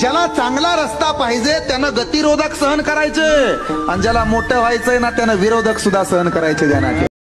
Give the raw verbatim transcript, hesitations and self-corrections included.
ज्याला चांगला रस्ता पाहिजे त्यानं गतिरोधक सहन करायचे, आणि ज्याला मोठं व्हायचंय ना त्यानं विरोधक सुद्धा सहन करायचे. ज्यांना